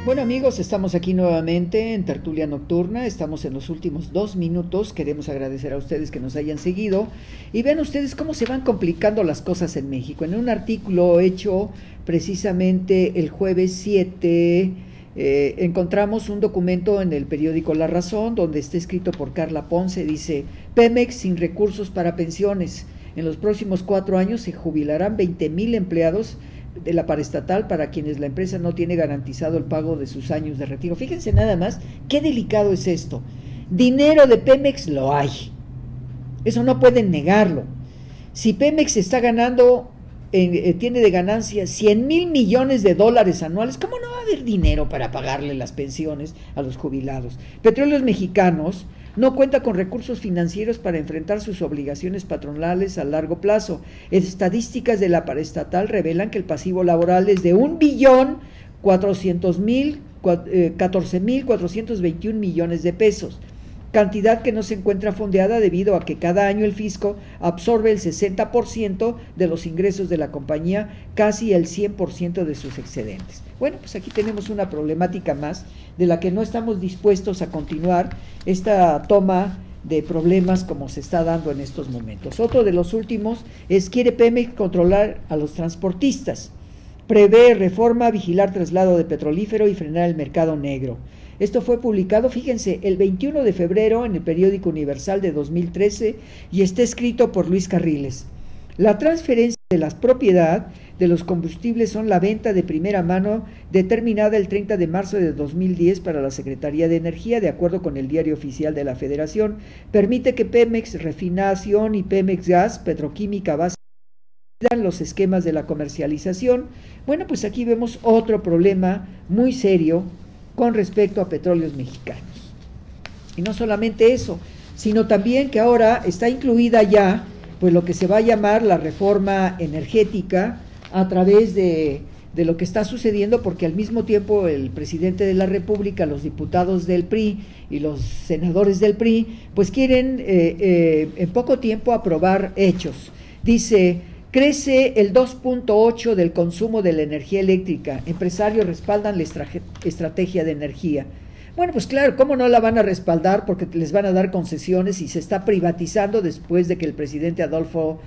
Bueno amigos, estamos aquí nuevamente en Tertulia Nocturna, estamos en los últimos 2 minutos, queremos agradecer a ustedes que nos hayan seguido y vean ustedes cómo se van complicando las cosas en México. En un artículo hecho precisamente el jueves 7, encontramos un documento en el periódico La Razón donde está escrito por Carla Ponce, dice: Pemex sin recursos para pensiones, en los próximos 4 años se jubilarán 20,000 empleados de la paraestatal para quienes la empresa no tiene garantizado el pago de sus años de retiro. Fíjense nada más, qué delicado es esto. Dinero de Pemex lo hay, eso no pueden negarlo. Si Pemex está ganando, tiene de ganancia 100,000 millones de dólares anuales, ¿cómo no va a haber dinero para pagarle las pensiones a los jubilados? Petróleos Mexicanos no cuenta con recursos financieros para enfrentar sus obligaciones patronales a largo plazo. Estadísticas de la paraestatal revelan que el pasivo laboral es de 1,14,421 millones de pesos, cantidad que no se encuentra fondeada debido a que cada año el fisco absorbe el 60% de los ingresos de la compañía, casi el 100% de sus excedentes. Bueno, pues aquí tenemos una problemática más de la que no estamos dispuestos a continuar esta toma de problemas como se está dando en estos momentos. Otro de los últimos es: quiere Pemex controlar a los transportistas, prevé reforma, vigilar traslado de petrolífero y frenar el mercado negro. Esto fue publicado, fíjense, el 21 de febrero en el periódico Universal de 2013 y está escrito por Luis Carriles. La transferencia de la propiedad de los combustibles son la venta de primera mano determinada el 30 de marzo de 2010 para la Secretaría de Energía, de acuerdo con el Diario Oficial de la Federación. Permite que Pemex Refinación y Pemex Gas Petroquímica base los esquemas de la comercialización. Bueno, pues aquí vemos otro problema muy serio con respecto a Petróleos Mexicanos. Y no solamente eso, sino también que ahora está incluida ya pues lo que se va a llamar la reforma energética a través de lo que está sucediendo, porque al mismo tiempo el presidente de la República, los diputados del PRI y los senadores del PRI, pues quieren en poco tiempo aprobar hechos. Dice: crece el 2.8 del consumo de la energía eléctrica, empresarios respaldan la estrategia de energía. Bueno, pues claro, ¿cómo no la van a respaldar? Porque les van a dar concesiones y se está privatizando después de que el presidente Adolfo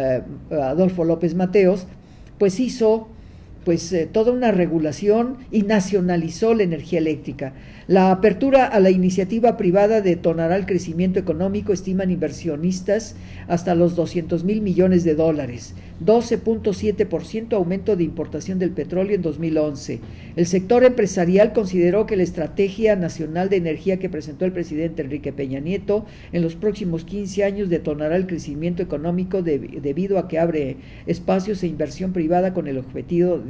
López Mateos pues hizo toda una regulación y nacionalizó la energía eléctrica. La apertura a la iniciativa privada detonará el crecimiento económico, estiman inversionistas, hasta los 200,000 millones de dólares, 12.7% aumento de importación del petróleo en 2011. El sector empresarial consideró que la Estrategia Nacional de Energía que presentó el presidente Enrique Peña Nieto en los próximos 15 años detonará el crecimiento económico debido a que abre espacios e inversión privada con el objetivo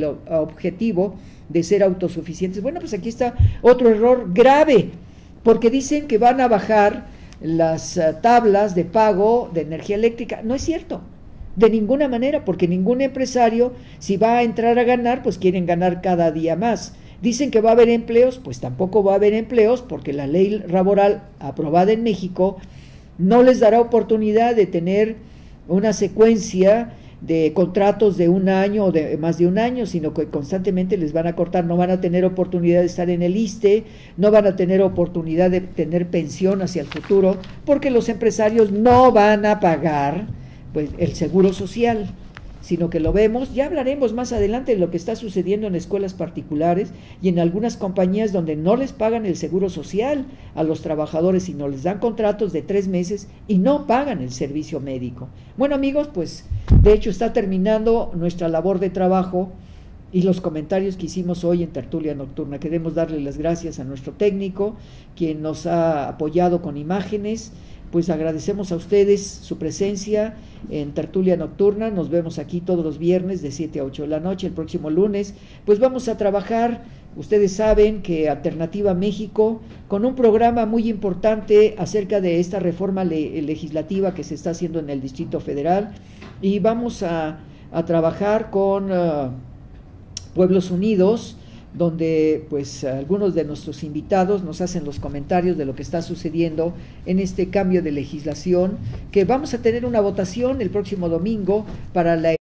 de ser autosuficientes. Bueno, pues aquí está otro error grave, porque dicen que van a bajar las tablas de pago de energía eléctrica. No es cierto, de ninguna manera, porque ningún empresario, si va a entrar a ganar, pues quieren ganar cada día más. Dicen que va a haber empleos, pues tampoco va a haber empleos, porque la ley laboral aprobada en México no les dará oportunidad de tener una secuencia de contratos de un año o de más de un año, sino que constantemente les van a cortar. No van a tener oportunidad de estar en el ISSSTE, no van a tener oportunidad de tener pensión hacia el futuro, porque los empresarios no van a pagar pues el seguro social, sino que lo vemos, ya hablaremos más adelante de lo que está sucediendo en escuelas particulares y en algunas compañías donde no les pagan el seguro social a los trabajadores, sino les dan contratos de 3 meses y no pagan el servicio médico. Bueno amigos, pues de hecho está terminando nuestra labor de trabajo y los comentarios que hicimos hoy en Tertulia Nocturna. Queremos darle las gracias a nuestro técnico, quien nos ha apoyado con imágenes. Pues agradecemos a ustedes su presencia en Tertulia Nocturna. Nos vemos aquí todos los viernes de 7 a 8 de la noche. El próximo lunes pues vamos a trabajar, ustedes saben que Alternativa México, con un programa muy importante acerca de esta reforma legislativa que se está haciendo en el Distrito Federal, y vamos a trabajar con Pueblos Unidos, donde pues algunos de nuestros invitados nos hacen los comentarios de lo que está sucediendo en este cambio de legislación, que vamos a tener una votación el próximo domingo para la